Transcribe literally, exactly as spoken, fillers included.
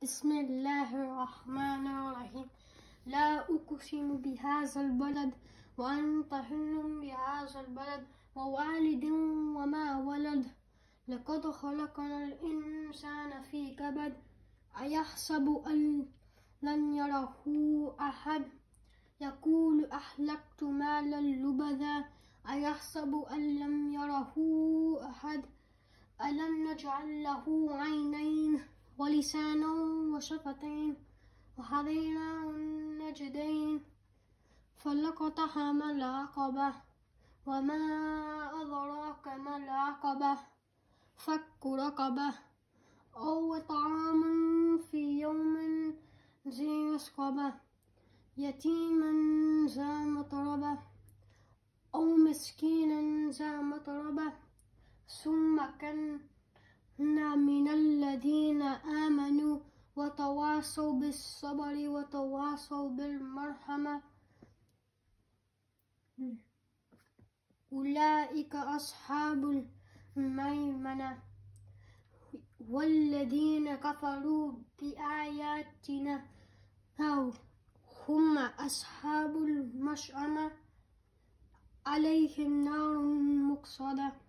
بسم الله الرحمن الرحيم. لا أقسم بهذا البلد وأنت حل بهذا البلد ووالد وما ولد. لقد خلقنا الإنسان في كبد. أيحسب أن لن يره أحد. يقول أهلكت مالا لبدا. أيحسب أن لم يره أحد. ألم نجعل له عينين ولسانا وشفتين وهديناه النجدين. فلقتحم العقبة وما أدراك ما العقبة. فك رقبة أو طعام في يوم ذي مسغبة يتيما ذا متربة أو مسكينا ذا متربة. ثم كنا من الذين آمنوا وتواصوا بالصبر وتواصوا بالمرحمة. أولئك أصحاب الميمنة. والذين كفروا بآياتنا هم أصحاب المشأمة. عليهم نار مؤصدة.